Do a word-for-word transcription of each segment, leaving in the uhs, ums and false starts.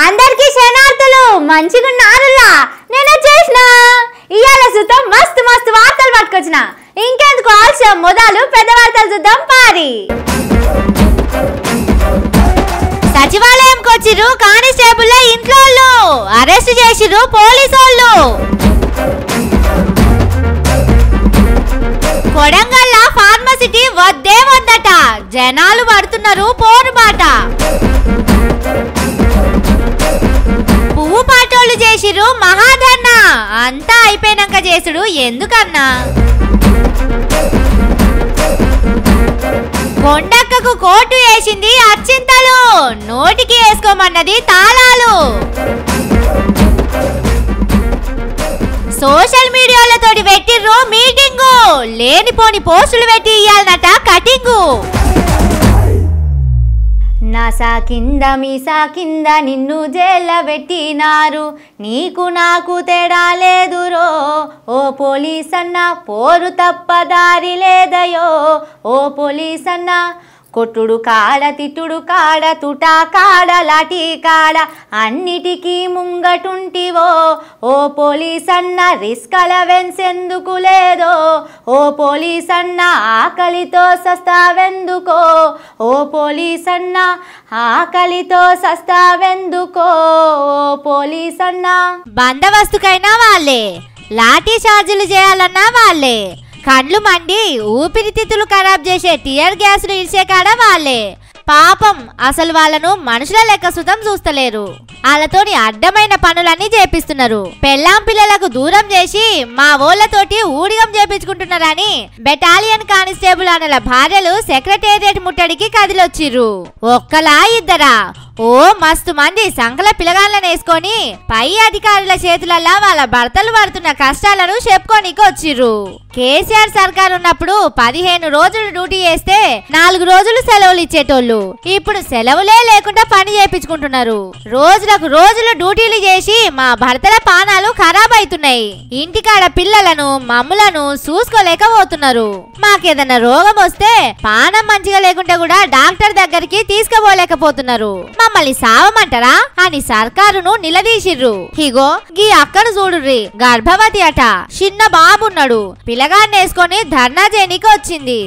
అందరికీ శనార్థులు మంచిగున్నారులా నేను వచ్చేసిన ఇయాల సుతం మస్తు మస్తు వార్తలు పట్టుకొచ్చిన ఇంకెందుకు ఆలస్యం మొదలు పెద్ద వార్తలు చూద్దాం పారి సచివాలయంకి వచ్చిరు కానిస్టేబుల్ ఇంట్లోళ్ళు అరెస్ట్ చేసిరు పోలీసోళ్ళు కొడంగల్ ఫార్మసిటీ వద్దే వద్దట జనాలు పడుతున్నారు పోరుబాట పువ్వు పాటోళ్ళు చేసిరు మహాధర్ణ అంతా అయిపోయినాక చేసుడు ఎందుకన్నా కొండక్కకు కోటు వేసింది అచ్చింతలు నోటికి వేసుకోమన్నది తాళాలు సోషల్ మీడియాలతోటి పెట్టిర్రు మీటింగు లేనిపోని పోస్టులు పెట్టి ఇయ్యాలనట కటింగు నాసా కింద మీసా కింద నిన్ను జైల్ల పెట్టినారు నీకు నాకు తేడా లేదురో ఓ పోలీస్ అన్న పోరు తప్ప దారి లేదయో ఓ పోలీస్ అన్న కొట్టుడు కాడ తిట్టుడు కాడ తుటా కాడ లాఠీ కాడ అన్నిటికీ ముంగటుంటివో ఓ పోలీస్ అన్న రిస్కల వెన్సెందుకు లేదో ఓ పోలీస్ అన్న ఆకలితో సస్తావెందుకో ఓ పోలీస్ అన్న ఆకలితో సస్తావెందుకో ఓ పోలీస్ అన్న బందవస్తుకైనా వాళ్ళే లాఠీ చార్జీలు చేయాలన్నా వాళ్ళే కండ్లు మండి ఊపిరితిత్తులు ఖరాబ్ చేసే టియర్ గ్యాస్లు ఇచ్చే కాడ వాళ్ళే పాపం అసలు వాళ్ళను మనుషుల లెక్క సుతం చూస్తలేరు వాళ్ళతోని అడ్డమైన పనులన్నీ చేపిస్తున్నారు పెళ్ళాం పిల్లలకు దూరం చేసి మా ఊళ్ళతోటి ఊడిగం చేపించుకుంటున్నారని బెటాలియన్ కానిస్టేబుల్ అన్నల భార్యలు సెక్రటేరియట్ ముట్టడికి కదిలొచ్చిర్రు ఒక్కలా ఇద్దరా ఓ మస్తు మంది సంకల పిలగాళ్ళని వేసుకొని పై అధికారుల చేతులల్లా వాళ్ళ భర్తలు పడుతున్న కష్టాలను చెప్పుకోనికి వచ్చిర్రు కేసీఆర్ సర్కార్ ఉన్నప్పుడు పదిహేను రోజులు డ్యూటీ చేస్తే నాలుగు రోజులు సెలవులు ఇచ్చేటోళ్ళు ఇప్పుడు సెలవులే లేకుండా పని చేయించుకుంటున్నారు రోజులకు రోజులు డ్యూటీలు చేసి మా భర్తల పానాలు ఖరాబ్ అవుతున్నాయి ఇంటికాడ పిల్లలను మమ్ములను చూసుకోలేకపోతున్నారు మాకేదన్నా రోగం వస్తే పానం మంచిగా లేకుంటే కూడా డాక్టర్ దగ్గరికి తీసుకుపోలేకపోతున్నారు మమ్మల్ని సావమంటారా అని సర్కారును నిలదీసిర్రు ఇగో గీ అక్కను చూడుర్రి గర్భవతి అట చిన్న బాబున్నాడు పిల్లగాన్ని వేసుకొని ధర్నా చేయనికి వచ్చింది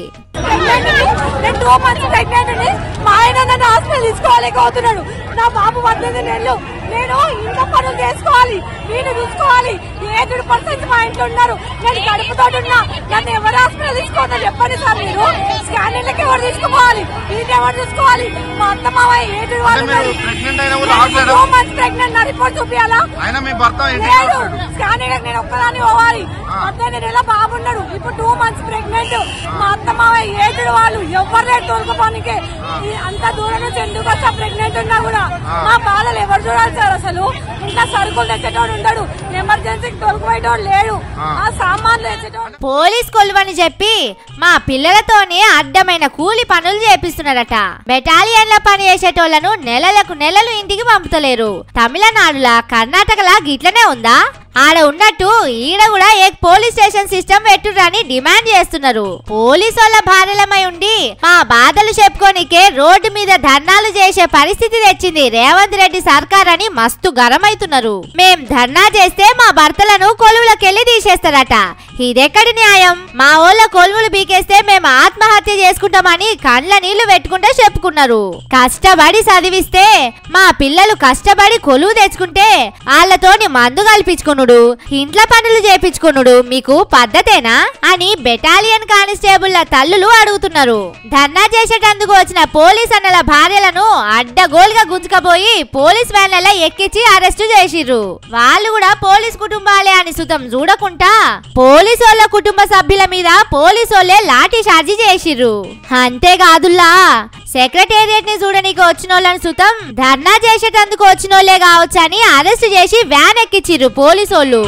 నా బాబు పద్దెనిమిది నెలలు నేను ఇంట్లో పనులు చేసుకోవాలి నేను చూసుకోవాలి ఏడు పర్సెంట్ మా ఇంట్లో ఉన్నారు నేను గడుపుతో ఉన్నా నన్ను ఎవరు హాస్పిటల్ తీసుకోవద్దని చెప్పండి సార్ మీరు స్కానింగ్లకి ఎవరు తీసుకోవాలి ఇది ఎవరు చూసుకోవాలి మా అత్త మావ ఏడు టూ మంత్స్ ప్రెగ్నెంట్ నా రిపోర్ట్ చూపించాలా లేదు స్కానింగ్ నేను ఒక్కదాన్ని పోవాలి పద్దెనిమిది నెలల బాబున్నాడు ఇప్పుడు టూ మంత్స్ ప్రెగ్నెంట్ మా అత్త మావ ఏడు వాళ్ళు ఎవరు లేదు తోలుకోపోనికే అంత దూరం నుంచి ఎందుకు వస్తా ప్రెగ్నెంట్ ఉన్నా కూడా మా బాధలు ఎవరు చూడాలి సార్ అసలు ఇంకా సరుకులు తెచ్చేటోడు ఉండడు ఎమర్జెన్సీకి తొలగిపోయేటోడు లేడు ఆ సామాన్లు తెచ్చేటోడు పోలీస్ కొలువని చెప్పి మా పిల్లలతోనే అడ్డమైన కూలి పనులు చేపిస్తున్నారట బెటాలియన్ల పని చేసేటోళ్లను నెలలకు నెలలు ఇంటికి పంపుతలేరు తమిళనాడులా కర్ణాటకలా గిట్లనే ఉందా ఆడ ఉన్నట్టు ఈడ కూడా ఏ పోలీస్ స్టేషన్ సిస్టమ్ పెట్టురని డిమాండ్ చేస్తున్నారు పోలీసు వాళ్ళ భార్యలమై ఉండి మా బాధలు చెప్పుకోనికే రోడ్డు మీద ధర్నాలు చేసే పరిస్థితి తెచ్చింది రేవంత్ రెడ్డి సర్కార్ అని మస్తు గరమైతున్నారు మేం ధర్నా చేస్తే మా భర్తలను కొలువులకెళ్లి తీసేస్తారట ఇదెక్కడి న్యాయం మా ఊళ్ళ కొలువులు బీకేస్తే మేము ఆత్మహత్య చేసుకుంటామని కండ్ల నీళ్లు పెట్టుకుంటే చెప్పుకున్నారు కష్టపడి చదివిస్తే మా పిల్లలు కష్టపడి కొలువు తెచ్చుకుంటే వాళ్ళతోని మందు కల్పించుకున్నాడు ఇంట్లో పనులు చేపించుకున్నాడు మీకు పద్ధతేనా అని బెటాలియన్ కానిస్టేబుల్ తల్లులు అడుగుతున్నారు ధర్నా చేసేటందుకు వచ్చిన పోలీస్ అన్నల భార్యలను అడ్డగోలుగా గుంజుకపోయి పోలీస్ వ్యాన్ల ఎక్కించి అరెస్టు చేసిర్రు వాళ్ళు కూడా పోలీస్ కుటుంబాలే అని సుతం చూడకుండా పోలీసు వాళ్ళ కుటుంబ సభ్యుల మీద పోలీసు వాళ్ళే లాఠీ చార్జీ చేసిర్రు అంతేకాదుల్లా సెక్రటేరియట్ ని చూడనీకి వచ్చిన వాళ్ళని సుతం ధర్నా చేసేటందుకు వచ్చిన వాళ్ళే కావచ్చు అని అరెస్ట్ చేసి వ్యాన్ ఎక్కిచ్చిర్రు పోలీసోళ్ళు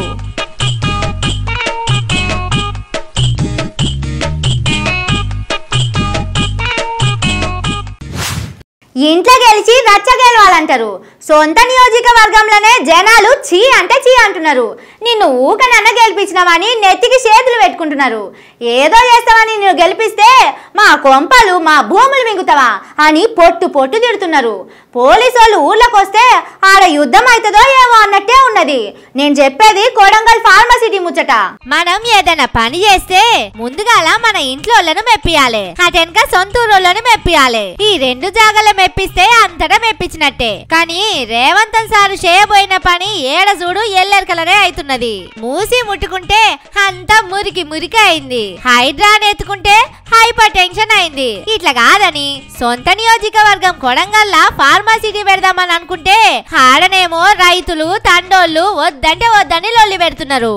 ఇంట్లో గెలిచి రచ్చ గెలవాలంటారు సొంత నియోజకవర్గంలోనే జనాలు చీ అంటే చీ అంటున్నారు నిన్ను ఊకనన్న గెలిపించినావని నెత్తికి చేతులు పెట్టుకుంటున్నారు ఏదో చేస్తావని నిన్ను గెలిపిస్తే మా కొంపలు మా భూములు మింగుతావా అని పొట్టు పొట్టు తిడుతున్నారు పోలీసు వాళ్ళు ఊర్లోకి వస్తే ఆడ యుద్ధం అవుతుందో ఏమో అన్నట్టే ఉన్నది. నేను చెప్పేది కొడంగల్ ఫార్మసిటీ ముచ్చట. మనం ఏదైనా పని చేస్తే ముందుగాల మన ఇంట్లోలను మెప్పియాలి, అటెనక సొంతూరులను మెప్పియాలి. ఈ రెండు జాగాల మెప్పిస్తే అంతటా మెప్పించినట్టే. కానీ రేవంతన్ సారు చేయబోయిన పని ఏడ చూడు ఎల్లెరకలనే అవుతున్నది. మూసి ముట్టుకుంటే అంతా మురికి మురికి అయింది, హైడ్రాన్ ఎత్తుకుంటే హైపర్ టెన్షన్ అయింది. ఇట్లా కాదని సొంత నియోజకవర్గం కొడంగల్లా ఫార్మసిటీ పెడదామని అనుకుంటే ఆడనేమో రైతులు తండోళ్ళు వద్దంటే వద్దని లొల్లి పెడుతున్నారు.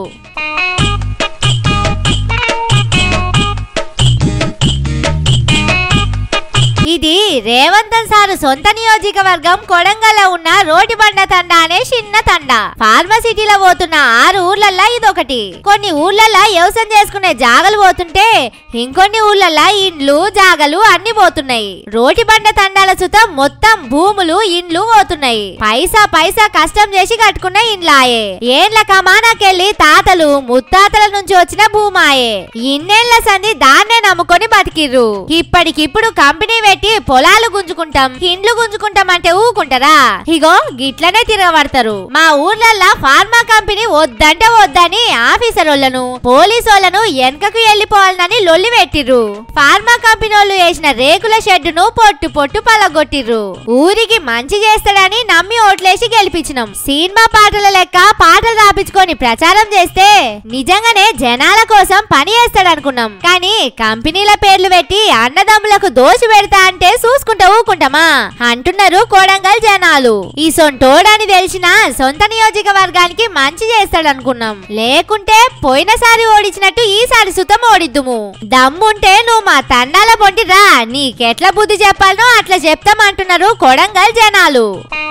ఇది రేవంతన్ సారు సొంత నియోజకవర్గం కొడంగల్లో ఉన్న రోటి బండ తండ అనే చిన్న తండ. ఫార్మసిటీలో పోతున్న ఆరు ఊర్లల్లా ఇదొకటి. కొన్ని ఊర్లల్లా వ్యవసాయం చేసుకునే జాగలు పోతుంటే ఇంకొన్ని ఊర్లల్లా ఇండ్లు జాగలు అన్ని పోతున్నాయి. రోటి బండ తండాల సుత మొత్తం భూములు ఇండ్లు పోతున్నాయి. పైసా పైసా కష్టం చేసి కట్టుకున్న ఇండ్లాయే. ఏండ్ల కమానాకెళ్ళి తాతలు ముత్తాతల నుంచి వచ్చిన భూమాయే. ఇన్నేళ్ల సంది దాన్నే నమ్ముకొని బతికిర్రు. ఇప్పటికిప్పుడు కంపెనీ పెట్టి పొలాలు గుంజుకుంటాం ఇండ్లు గుంజుకుంటాం అంటే ఊకుంటారా? ఇగో గిట్లనే తిరగబడతారు. మా ఊర్లల్లా ఫార్మా కంపెనీ వద్దంటే వద్దని ఆఫీసర్ వాళ్ళను పోలీసు వాళ్ళను వెనకకు వెళ్లిపోవాలని లొల్లి పెట్టిర్రు. ఫార్మా కంపెనీ వాళ్ళు వేసిన రేకుల షెడ్డును పొట్టు పొట్టు పలగొట్టిర్రు. ఊరికి మంచి చేస్తాడని నమ్మి ఓట్లేసి గెలిపించినాం. సినిమా పాటల లెక్క పాటలు రాపించుకొని ప్రచారం చేస్తే నిజంగానే జనాల కోసం పని చేస్తాడనుకున్నాం. కానీ కంపెనీల పేర్లు పెట్టి అన్నదమ్ములకు దోషి పెడతా అంటే చూసుకుంటా ఊకుంటామా అంటున్నారు కొడంగల్ జనాలు. ఈ సొంటోడని తెలిసిన సొంత నియోజకవర్గానికి మంచి చేస్తాడనుకున్నాం. లేకుంటే పోయినసారి ఓడించినట్టు ఈసారి సుతం ఓడిద్దుము. దమ్ముంటే నువ్వు మా తండాల పొంటిరా, నీకెట్లా బుద్ధి చెప్పాలనో అట్లా చెప్తామంటున్నారు కొడంగల్ జనాలు.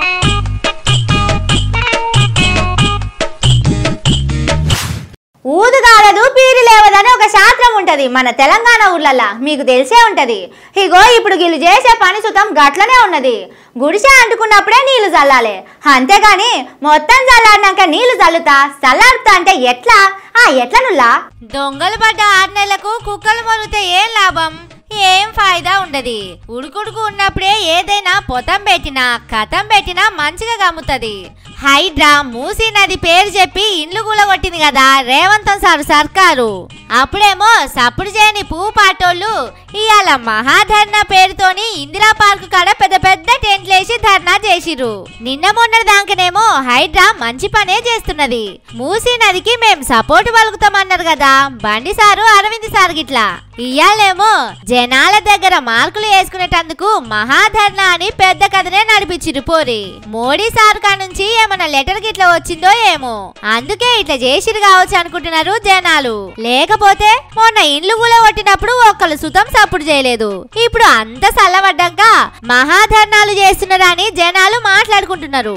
ఊదుగాలదు పీరి లేవదని ఒక శాస్త్రం ఉంటది మన తెలంగాణ ఊర్లల్లా, మీకు తెలిసే ఉంటది. ఇగో ఇప్పుడు వీళ్ళు చేసే పని సుతం గట్లనే ఉన్నది. గుడిసె అంటుకున్నప్పుడే నీళ్లు చల్లాలి, అంతేగాని మొత్తం చల్లారినాక నీళ్లు చల్లుతా చల్లారుతా అంటే ఎట్లా? ఆ ఎట్లనుల్లా? దొంగలు పడ్డ ఆరు నెలలకు కుక్కలు మొలిగితే ఏం లాభం? ఏం ఫాయిదా ఉండదు. ఉడుకుడుకు ఉన్నప్పుడే ఏదైనా పొతం పెట్టినా కథం పెట్టినా మంచిగా గమ్ముతుంది. హైడ్రా మూసీ నది పేరు చెప్పి ఇండ్లు కూలగొట్టింది కదా రేవంతన్ సారు సర్కారు. అప్పుడేమో సప్పుడు చేయని పువ్వు పాటోళ్ళు ఇవాళ మహాధర్నా పేరుతోని ఇందిరా పార్క్ కాడ పెద్ద పెద్ద టెంట్లేసి ధర్నా చేసిర్రు. నిన్న మొన్న దాకనేమో హైడ్రా మంచి పనే చేస్తున్నది, మూసీ నదికి మేం సపోర్ట్ పలుకుతామన్నారు కదా బండి సారు అరవింద్ సార్ గిట్లా. ఇయ్యాలేమో జనాల దగ్గర మార్కులు వేసుకునేటందుకు మహాధర్నా అని పెద్ద కథనే నడిపించిరు పోరి. మోడీ సార్ కా నుంచి ఏమన్నా లెటర్ గిట్లా వచ్చిందో ఏమో, అందుకే ఇట్లా చేసిరు కావచ్చు అనుకుంటున్నారు జనాలు. లేకపోతే మొన్న ఇండ్లు కూడా కొట్టినప్పుడు ఒక్కళ్ళు సుతం సప్పుడు చేయలేదు. ఇప్పుడు అంత చల్లబడ్డాక మహాధర్నాలు చేస్తున్నారని జనాలు మాట్లాడుకుంటున్నారు.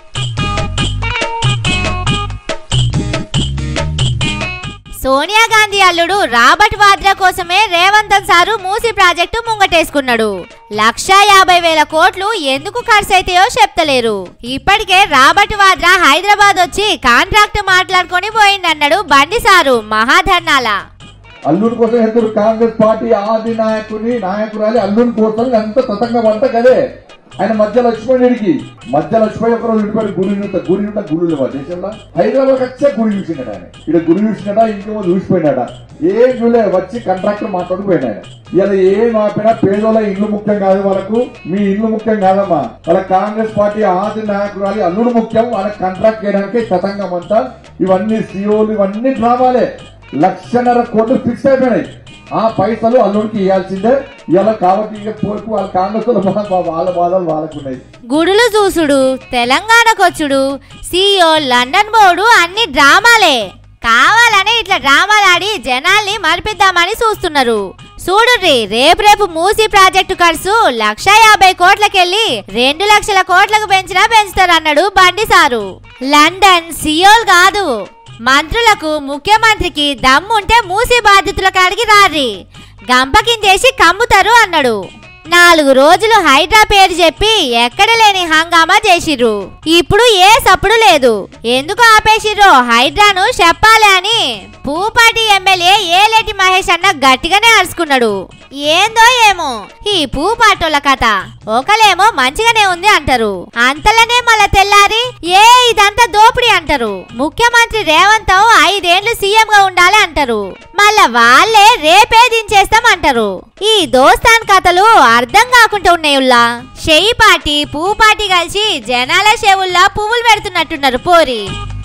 సోనియా గాంధీ అల్లుడు రాబర్ట్ వాద్రా కోసమే రేవంతన్ సారు మూసి ప్రాజెక్టు ముంగటేసుకున్నాడు. లక్షా యాభై వేల కోట్లు ఎందుకు ఖర్చు అయితాయో చెప్తలేరు. ఇప్పటికే రాబర్ట్ వాద్రా హైదరాబాద్ వచ్చి కాంట్రాక్ట్ మాట్లాడుకొని పోయిందన్నాడు బండి సారు మహాధర్నాల. అల్లుడి కోసం ఎందరు కాంగ్రెస్ పార్టీ ఆది నాయకుని నాయకురాలి అల్లుడి కోసం ఎంత తతంగా వంట కదే. ఆయన మధ్య లక్ష్మణుడికి మధ్య లక్ష్మణ్ ఒక రోజు ఇంటిపడి గుడి గుడి ఉంట గుళ్ళు దేశంలో హైదరాబాద్ వచ్చే గుడి చూసినాడు. ఆయన ఇక్కడ గుడి చూసినాడా ఇంకేమో చూసిపోయినాడా ఏం చూలే, వచ్చి కాంట్రాక్టర్ మాట్లాడుకుపోయినాడు. ఇలా ఏం ఆపినా పేదోళ్ళ ఇల్లు ముఖ్యం కాదు, వాళ్ళకు మీ ఇల్లు ముఖ్యం కాదమ్మా, వాళ్ళ కాంగ్రెస్ పార్టీ ఆది నాయకురాలి అల్లుడు ముఖ్యం, వాళ్ళకి కాంట్రాక్ట్ చేయడానికి తతంగం అంతా ఇవన్నీ సీఓలు ఇవన్నీ డ్రామాలే. లక్షన్నర కోట్లు ఫిక్స్ అయిపోయినాయి. ఆ పైసలు అల్లుడికి ఇవ్వాల్సిందే. ఇలా కాబట్టి పోయి వాళ్ళ కాంగ్రెస్ వాళ్ళ బాధలు వాళ్ళకున్నాయి. గుడులు చూసుడు తెలంగాణకొచ్చుడు సీఓ లండన్ బోర్డు అన్ని డ్రామాలే. కావాలని ఇట్లా డ్రామాలాడి జనాల్ని మరిపిద్దామని చూస్తున్నారు. చూడుర్రి రేపు రేపు మూసీ ప్రాజెక్టు ఖర్చు లక్ష యాభై కోట్లకెళ్లి రెండు లక్షల కోట్లకు పెంచినా పెంచుతారన్నాడు బండి సారు. లండన్ సీఓలు కాదు, మంత్రులకు ముఖ్యమంత్రికి దమ్ముంటే మూసీ బాధితుల కాడికి రారి గంపకిందేసి కమ్ముతారు అన్నాడు. నాలుగు రోజులు హైడ్రా పేరు చెప్పి ఎక్కడ లేని హంగామా చేసిర్రు. ఇప్పుడు ఏ సప్పుడు లేదు. ఎందుకు ఆపేసిర్రో హైడ్రాను చెప్పాలి అని పూపాటి ఎమ్మెల్యే ఏలేటి మహేష్ అన్న గట్టిగానే అరుచుకున్నాడు. ఏందో ఏమో ఈ పూపాటోళ్ళ కథ, ఒకలేమో మంచిగానే ఉంది అంటారు, అంతలోనే మళ్ళా తెల్లారి ముఖ్యమంత్రి రేవంత్ ఐదేళ్లు సీఎం గా ఉండాలి అంటారు, మళ్ళా వాళ్ళే రేపే దించేస్తాం అంటారు. ఈ దోస్తాన్ కథలు అర్థం కాకుండా ఉన్నాయుల్లా. షెయి పార్టీ పువ్వు పార్టీ కలిసి జనాల చెవుల్లా పువ్వులు పెడుతున్నట్టున్నారు పోరి.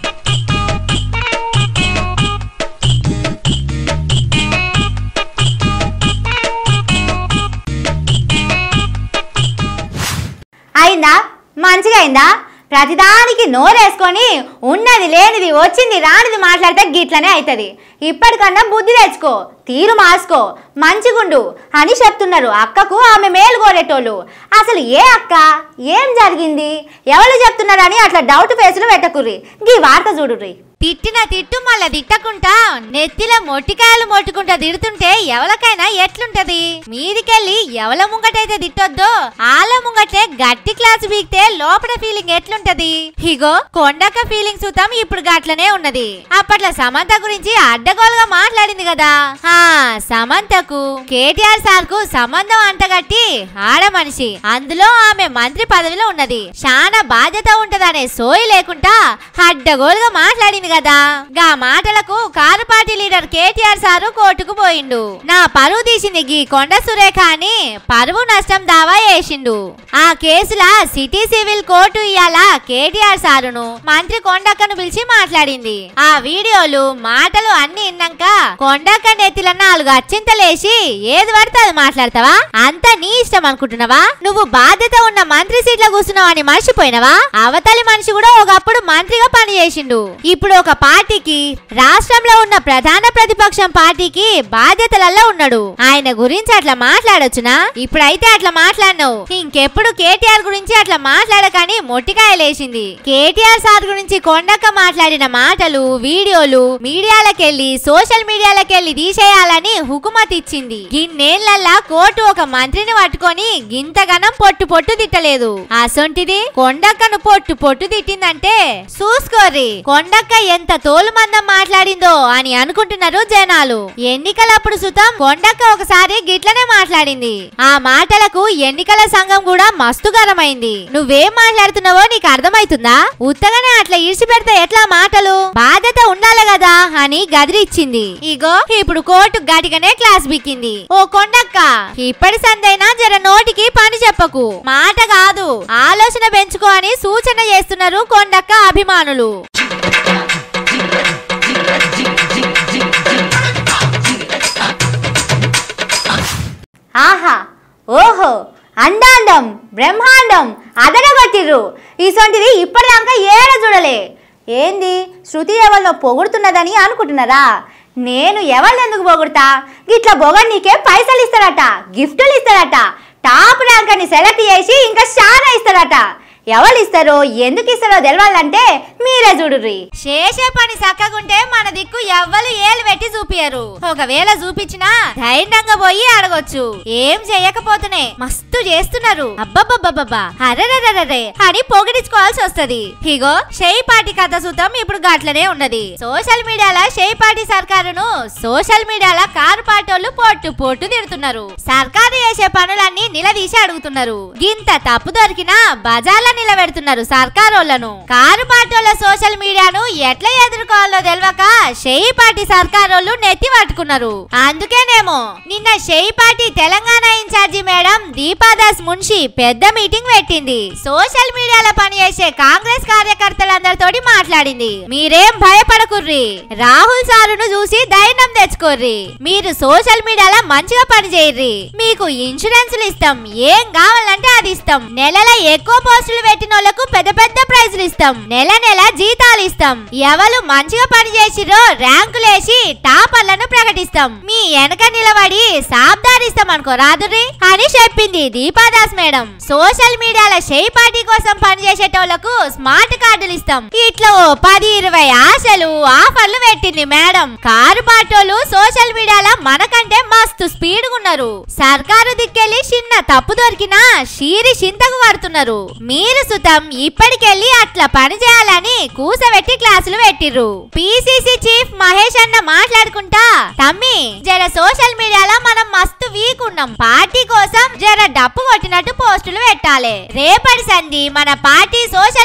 అయిందా? మంచిగా అయిందా? ప్రతిదానికి నోరేసుకొని ఉన్నది లేనిది వచ్చింది రానిది మాట్లాడితే గిట్లనే అవుతుంది. ఇప్పటికన్నా బుద్ధి తెచ్చుకో, తీరు మార్చుకో, మంచిగుండు అని చెప్తున్నారు అక్కకు ఆమె మేలు కోరేటోళ్ళు. అసలు ఏ అక్క, ఏం జరిగింది, ఎవరు చెప్తున్నారని అట్లా డౌట్ ఫేసులు పెట్టకుర్రి. గీ వార్త చూడుర్రి. తిట్టిన తిట్టు మళ్ళా తిట్టకుంటా నెత్తిలో మొట్టికాయలు మొట్టుకుంటా తిడుతుంటే ఎవరికైనా ఎట్లుంటది? మీదికెళ్ళి ఎవల ముంగటైతే తిట్టొద్దో ఆళ్ళ ముంగటే గట్టి క్లాస్ బీక్తే లోపల ఫీలింగ్ ఎట్లుంటది? ఇగో కొండక్క ఫీలింగ్ సుతం ఇప్పుడు గట్లనే ఉన్నది. అప్పట్లో సమంత గురించి అడ్డగోలుగా మాట్లాడింది కదా. ఆ సమంతకు కేటీఆర్ సార్ కు సంబంధం అంటగట్టి ఆడ మనిషి, అందులో ఆమె మంత్రి పదవిలో ఉన్నది, చాలా బాధ్యత ఉంటదనే సోయి లేకుండా అడ్డగోలుగా మాట్లాడింది కదా. గా మాటలకు car party leader KTR sir కోర్టుకు పోయిండు. నా పరువు తీసింది గీ కొండ సురేఖ అని పరువు నష్టం దావా వేసిండు. ఆ కేసులా సిటీ సివిల్ కోర్టు ఇయాల కేటీఆర్ సారును మంత్రి కొండక్కను పిలిచి మాట్లాడింది. ఆ వీడియోలు మాటలు అన్ని విన్నాక కొండక్క నెత్తిల నాలుగు అచ్చింతలేసి ఏది పడితే అది మాట్లాడతావా? అంత నీ ఇష్టం అనుకుంటున్నావా? నువ్వు బాధ్యత ఉన్న మంత్రి సీట్ల కూర్చున్నావు అని మర్చిపోయినవా? అవతలి మనిషి కూడా ఒకప్పుడు మంత్రిగా పనిచేసిండు. ఇప్పుడు ఒక పార్టీకి, రాష్ట్రంలో ఉన్న ప్రధాన ప్రతిపక్షం పార్టీకి బాధ్యతలలో ఉన్నాడు. ఆయన గురించి అట్లా మాట్లాడొచ్చునా? ఇప్పుడైతే అట్లా మాట్లాడినావు, ఇంకెప్పుడు కేటీఆర్ గురించి అట్లా మాట్లాడకని మొట్టికాయలేసింది. కేటీఆర్ సార్ గురించి కొండక్క మాట్లాడిన మాటలు వీడియోలు మీడియాలకెళ్లి సోషల్ మీడియాలకెళ్లి తీసేయాలని హుకుమత్ ఇచ్చింది. గిన్నేళ్లల్లా కోర్టు ఒక మంత్రిని పట్టుకొని గింతగనం పొట్టు పొట్టు తిట్టలేదు. అసొంటిది కొండక్కను పొట్టు పొట్టు తిట్టిందంటే చూసుకోర్రి కొండక్క ఎంత తోలుమందం మాట్లాడిందో అని అనుకుంటున్నారు జనాలు. ఎన్నికలప్పుడు సుతం కొండక్క ఒకసారి గిట్లనే మాట్లాడింది. ఆ మాటలకు ఎన్నికల సంఘం కూడా మస్తు గరమైంది. నువ్వేం మాట్లాడుతున్నావో నీకు అర్థమైతుందా? ఉత్తగానే అట్లా ఇడిచి పెడితే ఎట్లా? మాటలు బాధ్యత ఉండాలి కదా అని గదిరిచ్చింది. ఇగో ఇప్పుడు కోర్టు గడిగానే క్లాస్ బిక్కింది. ఓ కొండక్క, ఇప్పటి సందైనా జర నోటికి పని చెప్పకు, మాట కాదు ఆలోచన పెంచుకో అని సూచన చేస్తున్నారు కొండక్క అభిమానులు. ఆహా, ఓహో, అండాండం బ్రహ్మాండం అదరగొట్టిర్రు. ఇసొంటిది ఇప్పటిదాకా ఏడ చూడలే. ఏంది శృతి ఎవరినో పొగుడుతున్నదని అనుకుంటున్నారా? నేను ఎవరిని ఎందుకు పొగుడుతా? గిట్లా పొగడు నీకే పైసలు ఇస్తాడట, గిఫ్టులు ఇస్తాడట, టాప్ ర్యాంక్ అని సెలెక్ట్ చేసి ఇంకా చాలా ఇస్తాడట. ఎవరు ఇస్తారో ఎందుకు ఇస్తారో తెలవాలంటే మీరే చూడుర్రి. చేసే పని చక్కగుంటే మన దిక్కు ఎవ్వరు ఏలు పెట్టి చూపియరు. ఒకవేళ చూపించినా ధైర్యంగా పోయి అడగొచ్చు. ఏం చేయకపోతేనే మస్తు చేస్తున్నారు, అబ్బబ్బబ్బబ్బా అరెరెరెరే అని పొగిడించుకోవాల్సి వస్తది. ఇగో షెయి పార్టీ కథ సూతం ఇప్పుడు గట్లనే ఉన్నది. సోషల్ మీడియాలో షెయి పార్టీ సర్కారును సోషల్ మీడియాలో కారు పార్టీ పొట్టు పొట్టు తిడుతున్నారు. సర్కారు చేసే పనులన్నీ నిలదీసి అడుగుతున్నారు. గింత తప్పు దొరికినా బజార్ల నిలబెడుతున్నారు సర్కారోళ్లను. కారు పార్టీల సోషల్ మీడియాను ఎట్లా ఎదుర్కోవాలో తెలియక షెయి పార్టీ సర్కారోళ్లు నెత్తి పట్టుకున్నారు. అందుకేనేమో నిన్న షెయి party Telangana in-charge madam Deepa Das Munshi పెద్ద మీటింగ్ పెట్టింది. సోషల్ మీడియాలో పనిచేసే కాంగ్రెస్ కార్యకర్తలందరితోటి మాట్లాడింది. మీరేం భయపడకుర్రి, రాహుల్ సారును చూసి ధైర్యం తెచ్చుకోర్రి. మీరు సోషల్ మీడియాలో మంచిగా పనిచేయర్రి, మీకు ఇన్సూరెన్స్లు ఇస్తాం, ఏం కావాలంటే అది ఇస్తాం, నెలల ఎక్కువ పోస్టులు పెట్టిన వాళ్ళకు పెద్ద పెద్ద ప్రైజులు ఇస్తాం, నెల నెల జీతాలు ఇస్తాం, ఎవరు మంచిగా పనిచేసిరో ర్యాంకులేసి టాపర్లను ప్రకటిస్తాం, మీ వెనక నిలబడి సాబ్దారిస్తాం అనుకో రాదురి అని చెప్పింది దీపాదాస్ మేడం. సోషల్ మీడియాలో షెయి పార్టీ కోసం పనిచేసేటోళ్లకు స్మార్ట్ కార్డులు ఇస్తాం, ఇట్లా ఓ పది ఇరవై ఆశలు ఆఫర్లు పెట్టింది మేడం. కారు పార్టీలు సోషల్ మీడియాలో మనకంటే మస్తు స్పీడ్ ఉన్నారు. సర్కారు దిక్కెళ్ళి చిన్న తప్పు దొరికినా షీరి చింతకు పడుతున్నారు. మీరు సుతం ఇప్పటికెళ్ళి అట్లా పని చేయాలని కూసబెట్టి క్లాసులు పెట్టిర్రు. పిసిసి చీఫ్ మహేష్ అన్న మాట్లాడుకుంటా, తమ్మి జర సోషల్ మీడియాలో మనం మస్తు వీక్ ఉన్నాం, పార్టీ కోసం జర డప్పు కొట్టినట్టు పోస్టులు పెట్టాలి. రేపటి సంధి మన పార్టీ సోషల్ మీడియాలో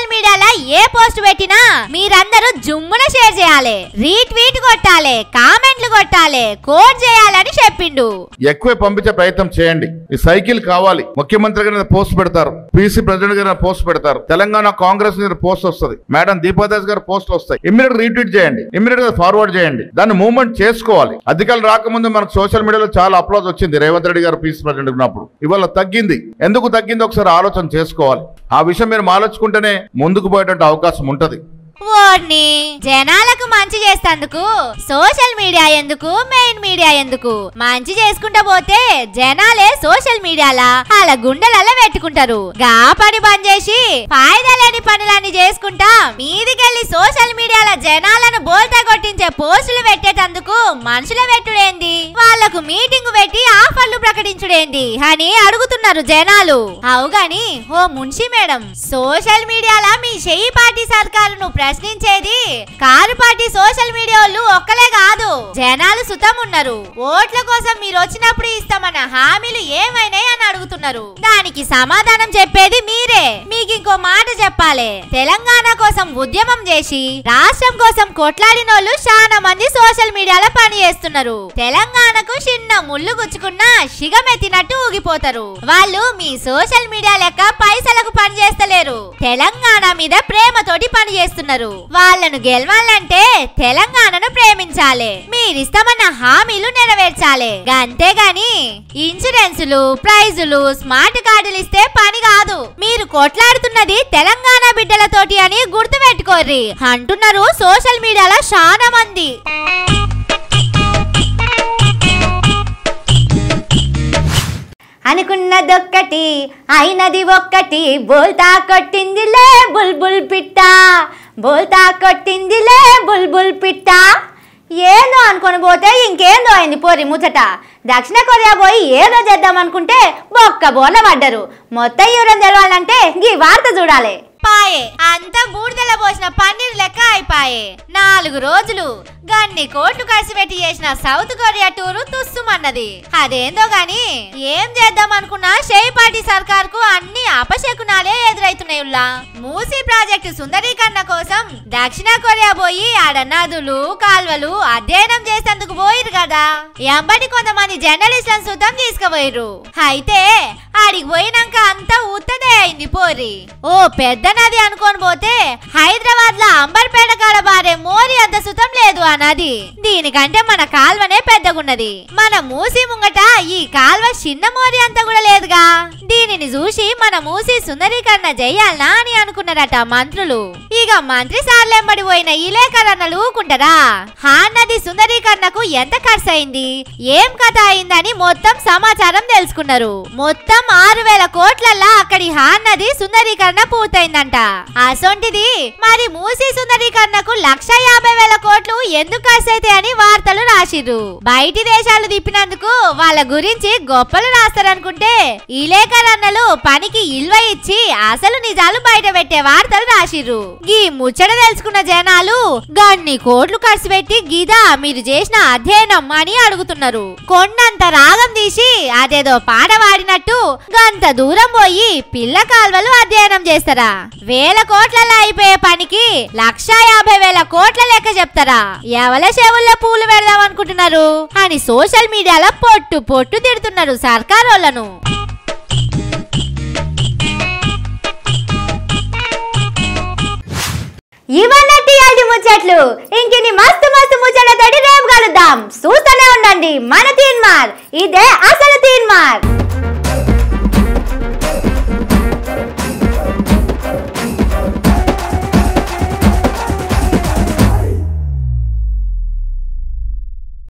ఏ పోస్ట్ పెట్టినా మీరందరూ జుమ్మున షేర్ చేయాలి, రీట్వీట్ కొట్టాలి, కామెంట్లు కొట్టాలి, కోడ్ చేయాలని చెప్పిండు. ఎక్కువ పంపించే ప్రయత్నం చేయండి. ఈ సైకిల్ కావాలి. ముఖ్యమంత్రి గారి పోస్ట్ పెడతారు, పీసీ ప్రెసిడెంట్ గారి పోస్ట్ పెడతారు, తెలంగాణ కాంగ్రెస్ పోస్ట్ వస్తుంది, మేడం దీపాదాస్ గారి పోస్ట్ వస్తాయి. ఇమ్మీడియట్ రీట్వీట్ చేయండి, ఇమ్మీడియట్ గా ఫార్వర్డ్ చేయండి. దాన్ని మూవ్మెంట్ చేసుకోవాలి. అధికారులు రాకముందు మనకు సోషల్ మీడియాలో చాలా అప్లోజ్ వచ్చింది. రేవంత్ రెడ్డి గారు పీసీ ప్రెసిడెంట్ ఉన్నప్పుడు ఇవాళ తగ్గింది. ఎందుకు తగ్గింది ఒకసారి ఆలోచన చేసుకోవాలి. ఆ విషయం మీరు ఆలోచుకుంటేనే ముందుకు పోయేటువంటి అవకాశం ఉంటది. ఓర్ని జనాలకు మంచి చేస్తందుకు సోషల్ మీడియా ఎందుకు, మెయిన్ మీడియా ఎందుకు? మంచి చేసుకుంటా పోతే జనాలే సోషల్ మీడియాలా అలా గుండెలలో పెట్టుకుంటారు. గా పని బంద్ చేసి ఫాయిదా లేని పనులన్నీ చేసుకుంటా మీదికెళ్ళి సోషల్ మీడియాలో జనాలను బోల్తా కొట్టించే పోస్టులు పెట్టేటందుకు మనుషుల పెట్టుడేంది, వాళ్లకు మీటింగ్ పెట్టి ఆఫర్లు ప్రకటించుడేంది అని అడుగుతున్నారు జనాలు. అవుగాని ఓ మున్షి మేడం, సోషల్ మీడియాలో మీ షెయి పార్టీ సర్కారును ప్రశ్నించేది కారు పార్టీ సోషల్ మీడియా వాళ్ళు ఒక్కలే కాదు, జనాలు సుతం ఉన్నారు. ఓట్ల కోసం మీరు వచ్చినప్పుడు ఇస్తామన్న హామీలు ఏమైనాయి అని అడుగుతున్నారు. దానికి సమాధానం చెప్పేది మీరే. మీకు ఇంకో మాట చెప్పాలి, తెలంగాణ కోసం ఉద్యమం చేసి రాష్ట్రం కోసం కొట్లాడినోళ్ళు చాలా మంది సోషల్ మీడియాలో పని చేస్తున్నారు. తెలంగాణకు చిన్న ముళ్ళు గుచ్చుకున్నా షిగమెత్తినట్టు ఊగిపోతారు. వాళ్ళు మీ సోషల్ మీడియా లెక్క పైసలకు పని చేస్తలేరు, తెలంగాణ మీద ప్రేమతోటి పని చేస్తున్నారు. వాళ్ళను గెలవాలంటే తెలంగాణను ప్రేమించాలి, మీరిస్తామన్న హామీలు నెరవేర్చాలి. అంతేగాని ఇన్సూరెన్సులు, ప్రైజులు, స్మార్ట్ కార్డులు ఇస్తే పని కాదు. మీరు కొట్లాడుతున్నది తెలంగాణ బిడ్డలతోటి అని గుర్తు పెట్టుకోర్రి అంటున్నారు సోషల్ మీడియాలో చాలా మంది. అనుకున్నదొక్కటి అయినది ఒక్కటి, బోల్తా కొట్టిందిలే బుల్బుల్ పిట్ట, బోల్తా కొట్టిందిలే బుల్బుల్ పిట్ట. ఏందో అనుకొని పోతే ఇంకేందో అయింది పోరి ముచ్చట. దక్షిణ కొరియా పోయి ఏదో చేద్దాం అనుకుంటే బొక్క బోర్ల పడ్డరు. మొత్తం యూరం తెలవాలంటే ఈ వార్త చూడాలి. పాయే అంత బూడిదల పోసిన పన్నీర్ లెక్క అయిపాయే. నాలుగు రోజులు గన్ని కోట్లు ఖర్చు పెట్టి చేసిన సౌత్ కొరియా టూరు తుస్సుమన్నది. అదేందో గాని ఏం చేద్దాం అనుకున్నా షెయి పార్టీ సర్కార్ కు అన్ని అపశకునాలే ఎదురైతున్నాయుల్లా. మూసీ ప్రాజెక్టు సుందరీకరణ కోసం దక్షిణ కొరియా పోయి ఆడ నదులు, కాల్వలు అధ్యయనం చేసేందుకు పోయిరు కదా. ఎంబటి కొంతమంది జర్నలిస్టులను సుతం తీసుకుపోయిరు. అయితే ఆడికి పోయినాక అంతా ఉత్తదే అయింది పోరి. ఓ పెద్ద నది అనుకోని పోతే హైదరాబాద్ లో అంబర్పేట కాడ బారే మోరి అంత సుతం లేదు ఆ నది. దీనికంటే మన కాల్వనే పెద్దగున్నది. మన మూసి ముంగట ఈ కాల్వ చిన్న మోరి అంత కూడా లేదుగా. దీనిని చూసి మన మూసి సుందరీకరణ చెయ్యాలనా అని అనుకున్నారట మంత్రులు. ఇక మంత్రి సార్లెంబడి పోయిన ఇలేకరణలు ఊకుంటారా? హా నది సుందరీకరణకు ఎంత ఖర్చు అయింది, ఏం కథ అయిందని మొత్తం సమాచారం తెలుసుకున్నారు. మొత్తం ఆరు వేల కోట్లల్లా అక్కడి హా నది సుందరీకరణ పూర్తయిందంట. అసొంటిది మరి మూసీ సుందరీకరణకు లక్ష యాభై వేల కోట్లు ఎందుకు ఖర్చు అయితే అని వార్తలు రాసిర్రు. బయటి దేశాలు తిప్పినందుకు వాళ్ళ గురించి గొప్పలు రాస్తారనుకుంటే ఇలేకరణలు పనికి ఇల్వ ఇచ్చి అసలు నిజాలు బయట పెట్టే వార్తలు రాసిర్రు. గీ ముచ్చట తెలుసుకున్న జనాలు గన్ని కోట్లు ఖర్చు పెట్టి గీదా మీరు చేసిన అధ్యయనం అని అడుగుతున్నారు. కొండంత రాగం తీసి అదేదో పాట వాడినట్టు గంత దూరం పోయి పిల్ల కాల్వలు అధ్యయనం చేస్తారా? వేల కోట్లలో అయిపోయే పనికి లక్ష యాభై వేల కోట్ల లెక్క చెప్తారా? ఎవల చెవుల్లో పూలు పెడదాం అనుకుంటున్నారు అని సోషల్ మీడియాలో పొట్టు పొట్టు తిడుతున్నారు సర్కారోళ్లను. ఇవన్నట్టు యాది ముచ్చట్లు. ఇంకిని మస్తు మస్తు ముచ్చట్లతోటి రేపు కలుద్దాం. చూస్తూనే ఉండండి మన తీన్మార్. ఇదే అసలు తీన్మార్.